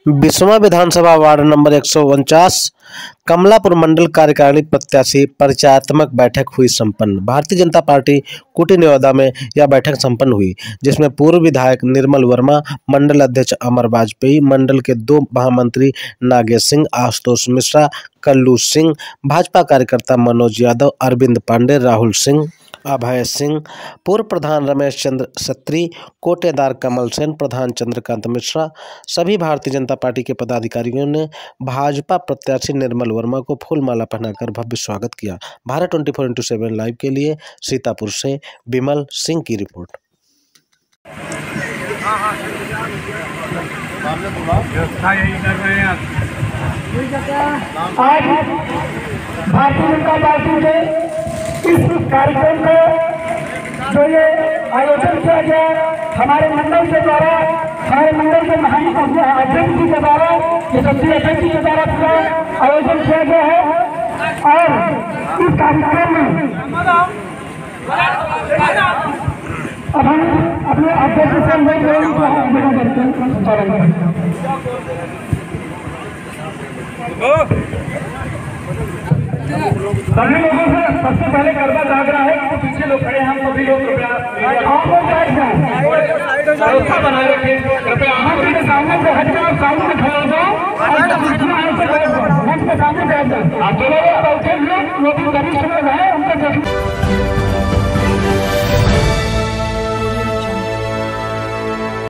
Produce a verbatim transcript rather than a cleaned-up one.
बीसवां विधानसभा ward number एक सौ उनचास कमलापुर मंडल कार्यकारिणी प्रत्याशी परिचयात्मक बैठक हुई संपन्न। भारतीय जनता पार्टी कुटी नवादा में यह बैठक संपन्न हुई, जिसमें पूर्व विधायक निर्मल वर्मा, मंडल अध्यक्ष अमर वाजपेयी, मंडल के दो महामंत्री नागेश सिंह, आशुतोष मिश्रा, कल्लू सिंह, भाजपा कार्यकर्ता मनोज यादव, अरविंद पांडे, राहुल सिंह, अभय सिंह, पूर्व प्रधान रमेश चंद्र सत्री, कोटेदार कमल सेन, प्रधान चंद्रकांत मिश्रा, सभी भारतीय जनता पार्टी के पदाधिकारियों ने भाजपा प्रत्याशी निर्मल वर्मा को फूलमाला पहनाकर भव्य स्वागत किया। Bharat twenty four into seven live के लिए सीतापुर से विमल सिंह की रिपोर्ट। आज भारतीय जनता पार्टी के इस कार्यक्रम को जो ये आयोजन किया गया हमारे मंडल के द्वारा, हमारे मंडल के महान अध्यक्ष जी के द्वारा, ये सभी अध्यक्ष जी के द्वारा पूरा आयोजन किया गया है। और इस कार्यक्रम में अब हम अपने अध्यक्ष से सभी लोगों से सबसे पहले करना चाह रहा है कि पीछे लोग खड़े हैं, हम सभी लोग कृपया व्यवस्था बनाए रखें। कृपया आपके सामने से हट जाओ, सामने से खड़े हो जाओ, मंच के सामने बैठ जाओ। आप जो लोग बैठे हुए वो भी वरिष्ठ लोग हैं, उनको